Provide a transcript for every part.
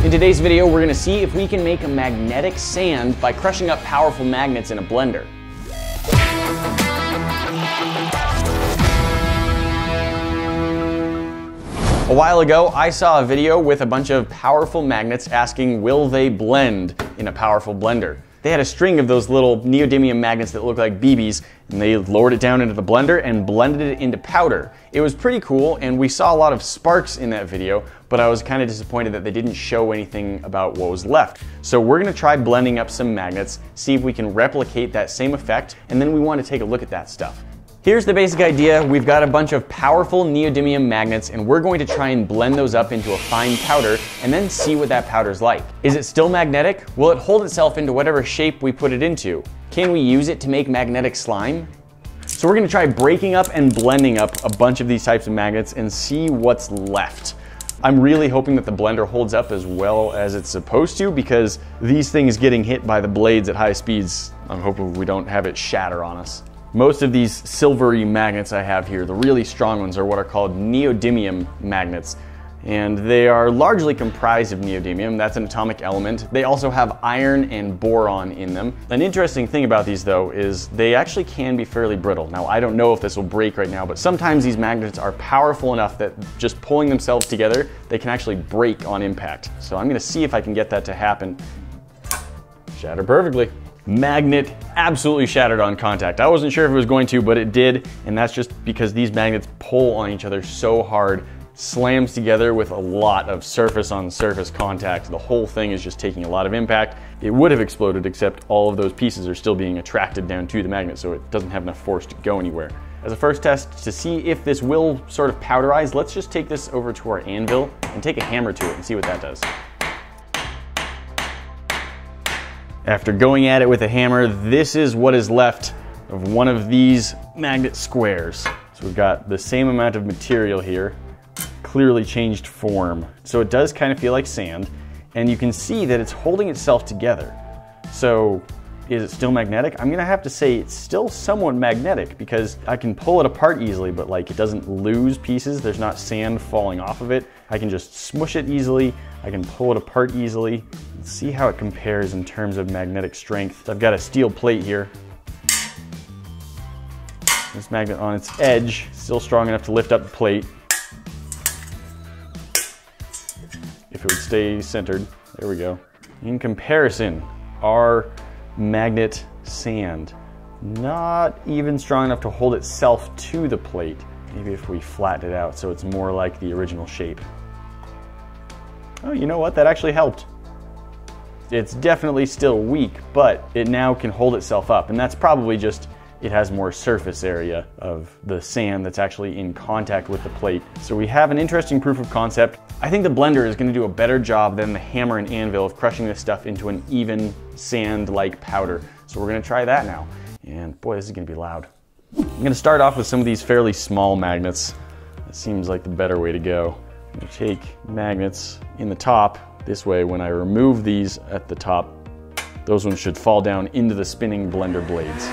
In today's video, we're going to see if we can make a magnetic sand by crushing up powerful magnets in a blender. A while ago, I saw a video with a bunch of powerful magnets asking, will they blend in a powerful blender? They had a string of those little neodymium magnets that look like BBs, and they lowered it down into the blender and blended it into powder. It was pretty cool, and we saw a lot of sparks in that video, but I was kind of disappointed that they didn't show anything about what was left. So we're gonna try blending up some magnets, see if we can replicate that same effect, and then we want to take a look at that stuff. Here's the basic idea. We've got a bunch of powerful neodymium magnets, and we're going to try and blend those up into a fine powder and then see what that powder's like. Is it still magnetic? Will it hold itself into whatever shape we put it into? Can we use it to make magnetic slime? So we're gonna try breaking up and blending up a bunch of these types of magnets and see what's left. I'm really hoping that the blender holds up as well as it's supposed to, because these things getting hit by the blades at high speeds, I'm hoping we don't have it shatter on us. Most of these silvery magnets I have here, the really strong ones, are what are called neodymium magnets. And they are largely comprised of neodymium. That's an atomic element. They also have iron and boron in them. An interesting thing about these, though, is they actually can be fairly brittle. Now, I don't know if this will break right now, but sometimes these magnets are powerful enough that just pulling themselves together, they can actually break on impact. So I'm gonna see if I can get that to happen. Shatter perfectly. Magnet absolutely shattered on contact. I wasn't sure if it was going to, but it did, and that's just because these magnets pull on each other so hard, slams together with a lot of surface-on-surface contact. The whole thing is just taking a lot of impact. It would have exploded, except all of those pieces are still being attracted down to the magnet, so it doesn't have enough force to go anywhere. As a first test to see if this will sort of powderize, let's just take this over to our anvil and take a hammer to it and see what that does. After going at it with a hammer, this is what is left of one of these magnet squares. So we've got the same amount of material here, clearly changed form. So it does kind of feel like sand, and you can see that it's holding itself together. So is it still magnetic? I'm gonna have to say it's still somewhat magnetic, because I can pull it apart easily, but like it doesn't lose pieces. There's not sand falling off of it. I can just smush it easily. I can pull it apart easily. Let's see how it compares in terms of magnetic strength. I've got a steel plate here. This magnet on its edge, still strong enough to lift up the plate. If it would stay centered, there we go. In comparison, our magnet sand, not even strong enough to hold itself to the plate. Maybe if we flatten it out so it's more like the original shape. Oh, you know what? That actually helped. It's definitely still weak, but it now can hold itself up, and that's probably just it has more surface area of the sand that's actually in contact with the plate. So we have an interesting proof of concept. I think the blender is going to do a better job than the hammer and anvil of crushing this stuff into an even sand-like powder. So we're going to try that now. And boy, this is going to be loud. I'm going to start off with some of these fairly small magnets. That seems like the better way to go. I'm going to take magnets in the top. This way, when I remove these at the top, those ones should fall down into the spinning blender blades.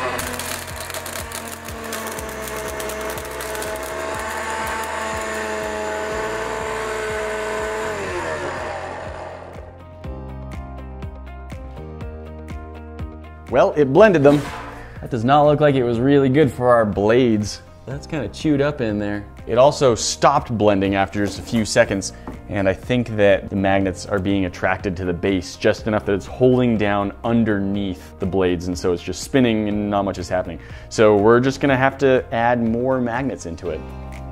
Well, it blended them. That does not look like it was really good for our blades. That's kind of chewed up in there. It also stopped blending after just a few seconds, and I think that the magnets are being attracted to the base just enough that it's holding down underneath the blades, and so it's just spinning and not much is happening. So we're just gonna have to add more magnets into it.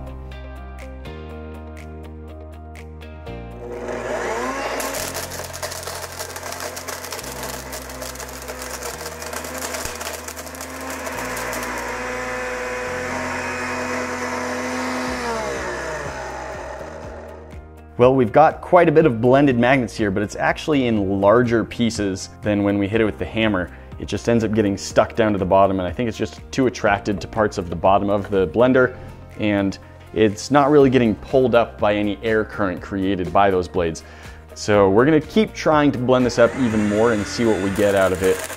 Well, we've got quite a bit of blended magnets here, but it's actually in larger pieces than when we hit it with the hammer. It just ends up getting stuck down to the bottom, and I think it's just too attracted to parts of the bottom of the blender, and it's not really getting pulled up by any air current created by those blades. So we're gonna keep trying to blend this up even more and see what we get out of it.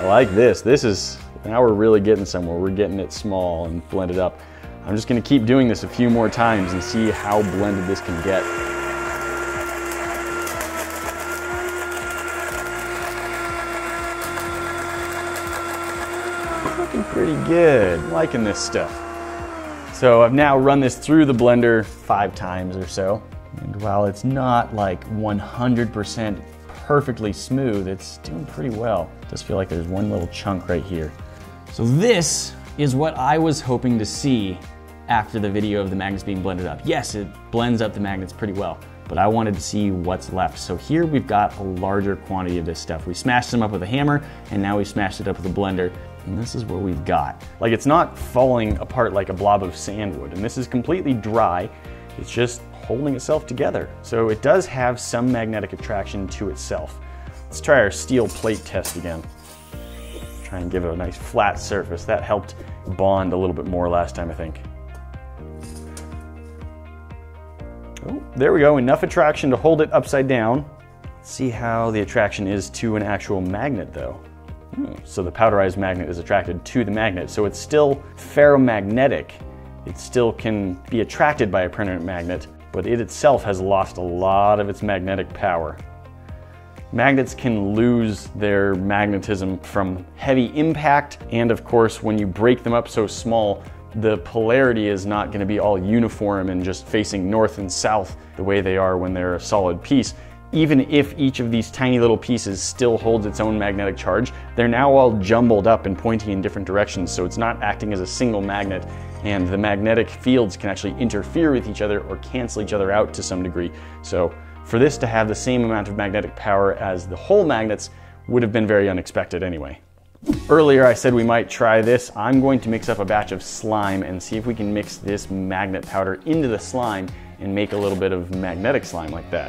I like this. Now we're really getting somewhere. We're getting it small and blended up. I'm just gonna keep doing this a few more times and see how blended this can get. Looking pretty good. I'm liking this stuff. So I've now run this through the blender 5 times or so. And while it's not like 100% perfectly smooth, it's doing pretty well. It does feel like there's one little chunk right here. So this is what I was hoping to see after the video of the magnets being blended up. Yes, it blends up the magnets pretty well, but I wanted to see what's left. So here we've got a larger quantity of this stuff. We smashed them up with a hammer, and now we smashed it up with a blender, and this is what we've got. Like, it's not falling apart like a blob of sand would, and this is completely dry. It's just holding itself together. So it does have some magnetic attraction to itself. Let's try our steel plate test again. Try and give it a nice flat surface. That helped bond a little bit more last time, I think. Oh, there we go, enough attraction to hold it upside down. Let's see how the attraction is to an actual magnet though. So the powderized magnet is attracted to the magnet, so it's still ferromagnetic. It still can be attracted by a permanent magnet, but it itself has lost a lot of its magnetic power. Magnets can lose their magnetism from heavy impact, and of course when you break them up so small, the polarity is not going to be all uniform and just facing north and south the way they are when they're a solid piece. Even if each of these tiny little pieces still holds its own magnetic charge, they're now all jumbled up and pointing in different directions, so it's not acting as a single magnet, and the magnetic fields can actually interfere with each other or cancel each other out to some degree. So for this to have the same amount of magnetic power as the whole magnets would have been very unexpected anyway. Earlier I said we might try this. I'm going to mix up a batch of slime and see if we can mix this magnet powder into the slime and make a little bit of magnetic slime like that.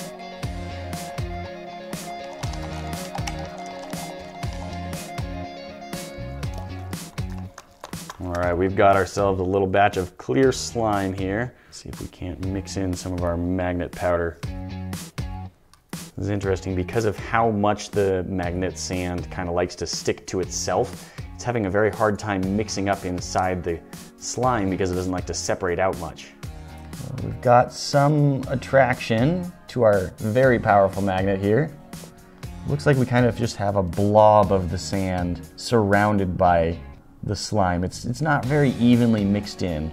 All right, we've got ourselves a little batch of clear slime here. Let's see if we can't mix in some of our magnet powder. This is interesting because of how much the magnet sand kind of likes to stick to itself. It's having a very hard time mixing up inside the slime because it doesn't like to separate out much. Well, we've got some attraction to our very powerful magnet here. Looks like we kind of just have a blob of the sand surrounded by the slime. It's not very evenly mixed in.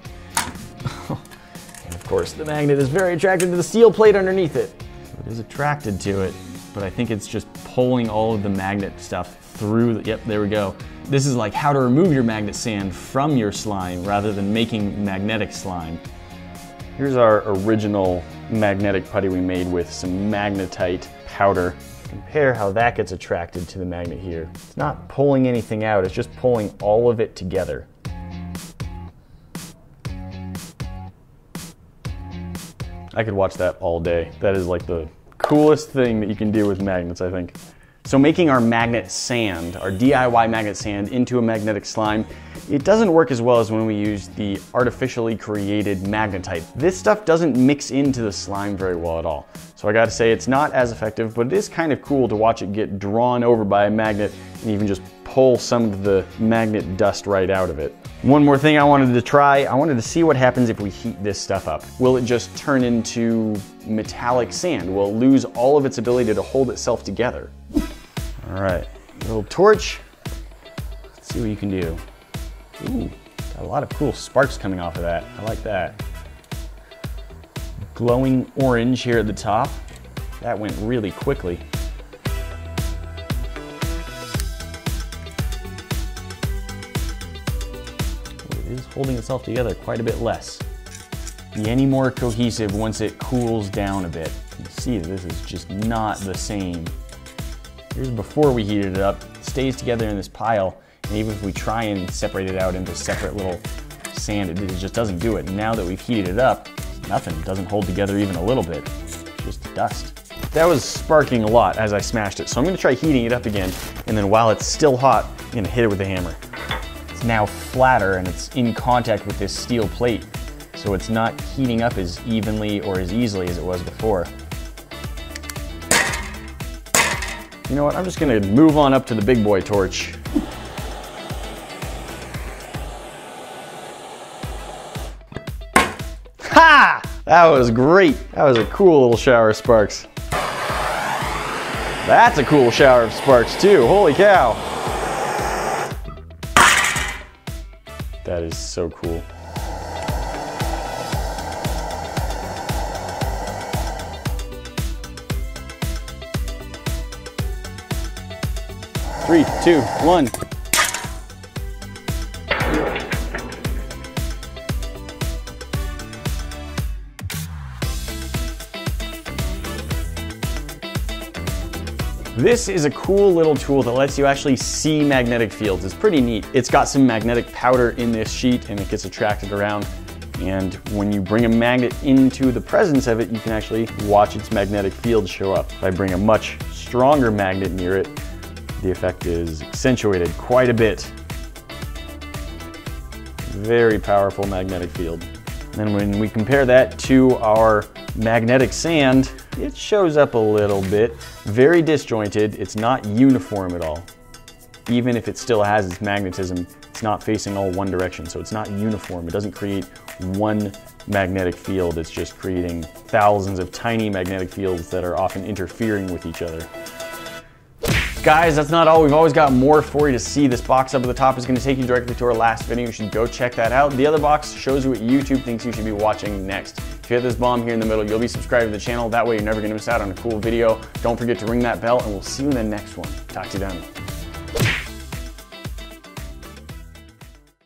And of course the magnet is very attracted to the steel plate underneath it. It is attracted to it, but I think it's just pulling all of the magnet stuff through. Yep, there we go. This is like how to remove your magnet sand from your slime rather than making magnetic slime. Here's our original magnetic putty we made with some magnetite powder. Compare how that gets attracted to the magnet here. It's not pulling anything out, it's just pulling all of it together. I could watch that all day. That is like the coolest thing that you can do with magnets, I think. So making our magnet sand, our DIY magnet sand, into a magnetic slime, it doesn't work as well as when we use the artificially created magnetite. This stuff doesn't mix into the slime very well at all. So I gotta say it's not as effective, but it is kind of cool to watch it get drawn over by a magnet and even just pull some of the magnet dust right out of it. One more thing I wanted to try, I wanted to see what happens if we heat this stuff up. Will it just turn into metallic sand? Will it lose all of its ability to hold itself together? All right, little torch. Let's see what you can do. Ooh, got a lot of cool sparks coming off of that. I like that. Glowing orange here at the top. That went really quickly. It is holding itself together quite a bit less. Be any more cohesive once it cools down a bit. You can see that this is just not the same. Here's before we heated it up. It stays together in this pile, and even if we try and separate it out into separate little sand, it just doesn't do it. Now that we've heated it up, nothing. It doesn't hold together even a little bit. It's just dust. That was sparking a lot as I smashed it, so I'm gonna try heating it up again, and then while it's still hot, I'm gonna hit it with the hammer. It's now flatter and it's in contact with this steel plate, so it's not heating up as evenly or as easily as it was before. You know what, I'm just gonna move on up to the big boy torch. Ha! That was great. That was a cool little shower of sparks. That's a cool shower of sparks too, holy cow. That is so cool. Three, two, one. This is a cool little tool that lets you actually see magnetic fields. It's pretty neat. It's got some magnetic powder in this sheet and it gets attracted around. And when you bring a magnet into the presence of it, you can actually watch its magnetic field show up. If I bring a much stronger magnet near it, the effect is accentuated quite a bit. Very powerful magnetic field. And when we compare that to our magnetic sand, it shows up a little bit. Very disjointed, it's not uniform at all. Even if it still has its magnetism, it's not facing all one direction, so it's not uniform. It doesn't create one magnetic field, it's just creating thousands of tiny magnetic fields that are often interfering with each other. Guys, that's not all. We've always got more for you to see. This box up at the top is going to take you directly to our last video. You should go check that out. The other box shows you what YouTube thinks you should be watching next. If you hit this bomb here in the middle, you'll be subscribed to the channel. That way you're never going to miss out on a cool video. Don't forget to ring that bell, and we'll see you in the next one. Talk to you then.